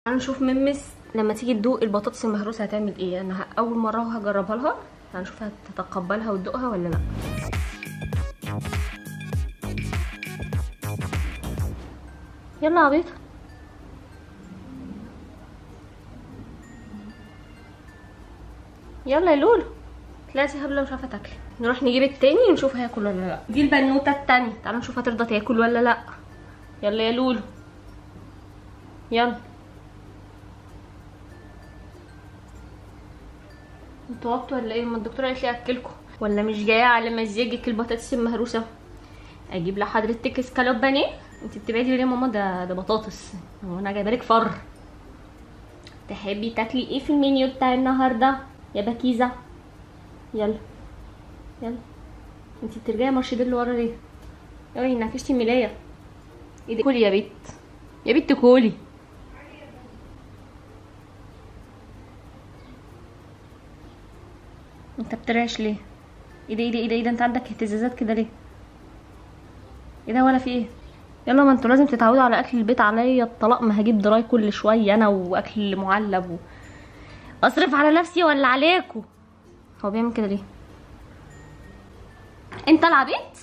تعالوا نشوف ممس لما تيجي تدوق البطاطس المهروسه هتعمل ايه. انا اول مره هجربها لها، هنشوف هتتقبلها وتدوقها ولا لا. يلا يا عبيطه، يلا يا لولو. تلاقي هبله مش عارفه تاكلي. نروح نجيب التاني ونشوف هياكل ولا لا. دي البنوته التانيه، تعالوا نشوف هترضى تاكل ولا لا. يلا يا لولو، يلا. انتوا وقتوا ولا ايه؟ ما الدكتوره قالت لي اكلكم ولا مش جايه على مزاجك البطاطس المهروسه؟ اجيب لحضرتك اسكالوب بانيه؟ انت بتبعدي ليه يا ماما؟ ده بطاطس، هو انا جايبه لك فر. تحبي تاكلي ايه في المنيو بتاع النهارده يا بكيزه؟ يلا يلا. انت بترجعي مارشميلو ورا ليه؟ اوعي نعكشتي الملايه. ايه ده؟ كولي يا بت، يا بت كولي. انت بترعش ليه؟ ايه ده ايه ده ايه ده ايه ده؟ انت عندك اهتزازات كده ليه؟ ايه ده ولا في ايه؟ يلا، ما انتوا لازم تتعودوا على اكل البيت. عليا الطلاق ما هجيب دراي كل شويه انا واكل معلب اصرف على نفسي ولا عليكم؟ هو بيعمل كده ليه؟ انت العبيط.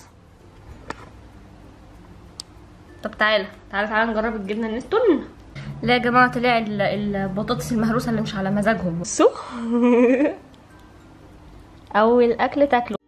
طب تعالى تعالى تعالى نجرب الجبنه النستون. لا يا جماعه، طلع البطاطس المهروسه اللي مش على مزاجهم. بصوا اول اكل تاكله.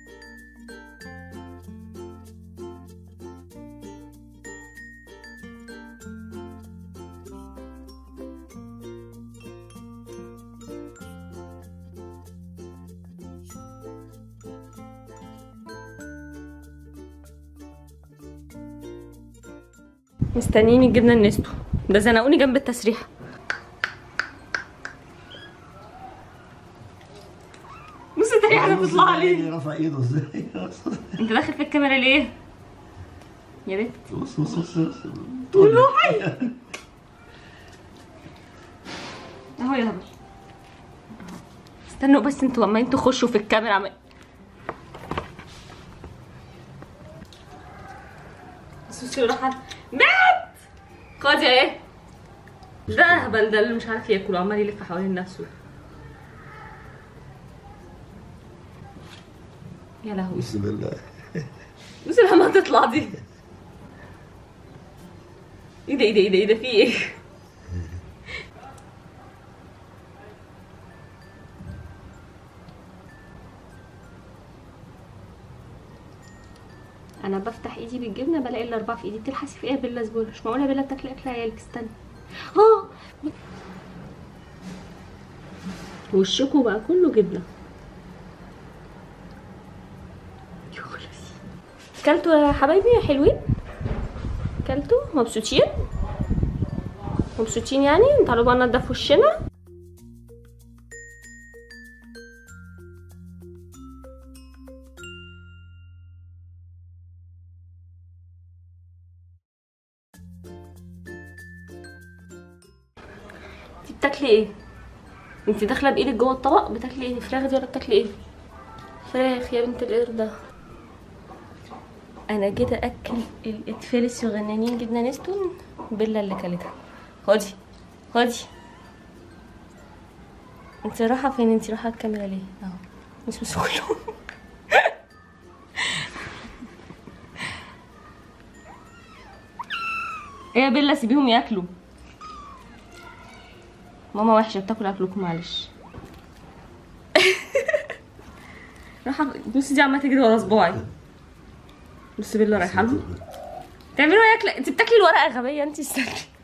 مستنيين الجبنه النستو، ده زنقوني جنب التسريحه. بص التسريحه بتطلع عليه. رفع ايده ازاي؟ انت داخل في الكاميرا ليه يا بنت؟ بص بص بص روحي اهو يا هبل. استنوا بس، انتوا عمالين تخشوا في الكاميرا عمال. بصوا راح مات. خدي ايه ده هبل، ده اللي مش عارف ياكل وعمال يلف حوالين نفسه. يا لهوي، بسم الله. بص لما تطلع دي. ايه ده ايه ده ايه ده ايه ده؟ في ايه؟ انا بفتح ايدي بالجبنه بلاقي الاربعه في ايدي. بتلحسي في ايه يا بيلا زبوله؟ مش معقوله بيلا بتاكلي اكل عيالك. استني. وشكوا بقى كله جبنه. كلتوا يا حبايبي يا حلوين؟ كلتوا؟ مبسوطين؟ مبسوطين يعني؟ تعالوا بقى ننضف وشنا. انتي بتاكلي ايه؟ انتي داخله بايدك جوه الطبق بتاكلي ايه؟ فراخ دي ولا بتاكلي ايه؟ فراخ يا بنت القرده. انا كده اكل الاطفال الصغننين جبنه نستون. بيلا اللي كلتها. خدي خدي. انت رايحه فين؟ انت رايحه الكاميرا ليه؟ اهو مش مسؤوله. ايه يا بيلا سيبيهم ياكلوا. ماما وحشه بتاكل اكلكم معلش. رايحه. بصي دي عماله تجري ورا صباعي. بصي بيلا رايحه لهم. تعملوا ايه؟ انت بتاكلي الورقه غبيه انت. استني.